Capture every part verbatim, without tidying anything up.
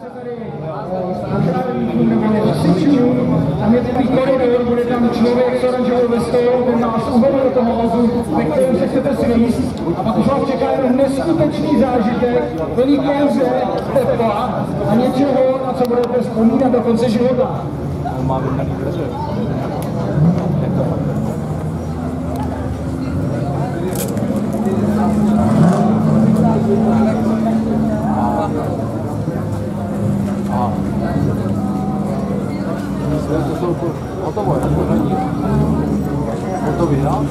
Tam je takový koridor, bude tam člověk s oranžovou vestou, ten nás uvedl do toho vozu, ve kterém se chcete svíst, a pak už vás čeká jenom neskutečný zážitek, plný kouře, tepla a něčeho, na co budete vzpomínat do konce života. To jsou hotovo, to není hotový, no?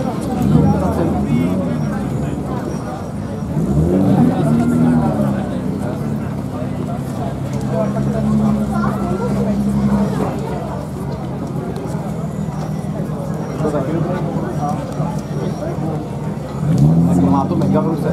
To taky dobrý. Tak má to mega v ruce.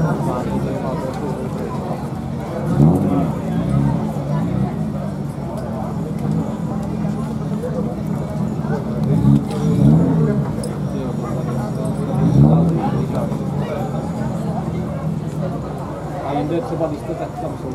A jinde třeba, když to tak tam jsou.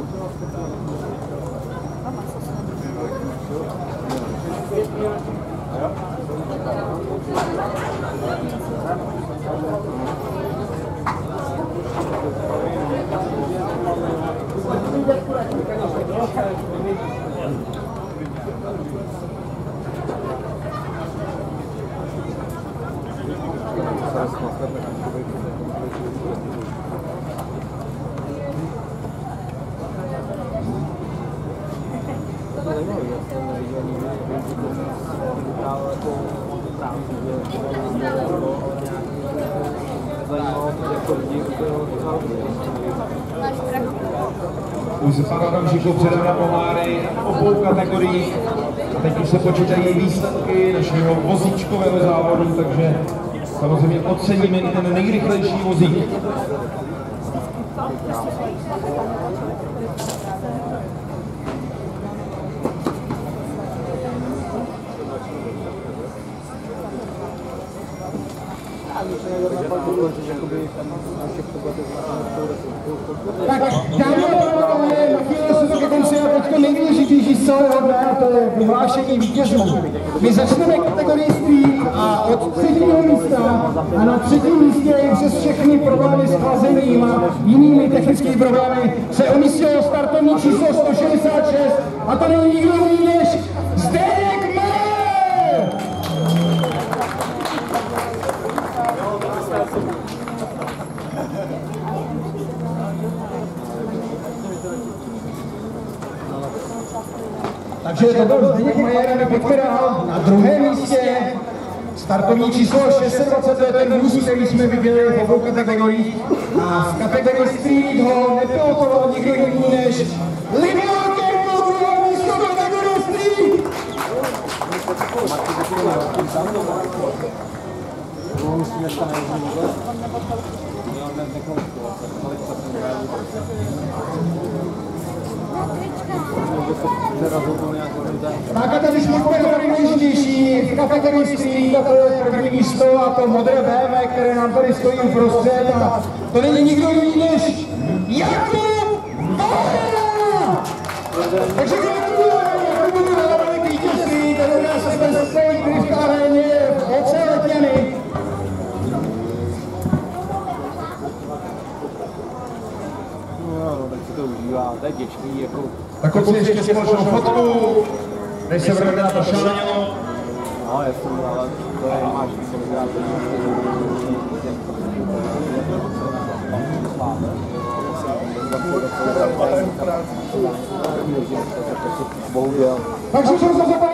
Už se pár okamžiků předem na poháry v obou kategoriích. A teď už se počítají výsledky našeho vozíčkového závodu, takže samozřejmě oceníme i ten nejrychlejší vozík. Tak, dámy a pánové, nachýlilo se to ke konci a teď to nejdůležitější z celého dne, a to je vyhlášení vítězů. My začneme kategorii Street a od třetího místa a na třetím místě i přes všechny problémy s chlazením a jinými technickými problémy se umístilo startovní číslo sto šedesát šest a to není nikdo jiný než Zdeněk Majer! Takže to byl Zdeněk Majer, aby podpěral na druhém místě startovní číslo šest set dvacet, to je ten vůz, který jsme viděli v obou kategoriích. A v kategorii Street ho nepilotoval nikdo jiný než Libor Kempel, druhé místo kategorie Street! Tak a tady jsme úplně nejdůležitější v kategorii Street, a to je první místo a to modré bé em vé, které nám tady stojí uprostřed a to není nikdo jiný než Jakub Vahera! Takže gratulujeme, gratulujeme k vítězství, tady nás jsme zase v aréně v Oce Letňany. No, tak si to užívá, to je těžký, jako... Tak kluci ještě společnou fotku, než se vrátí na to šáněno. No, jasně, ale to je máš kolikrát. Takže jsem se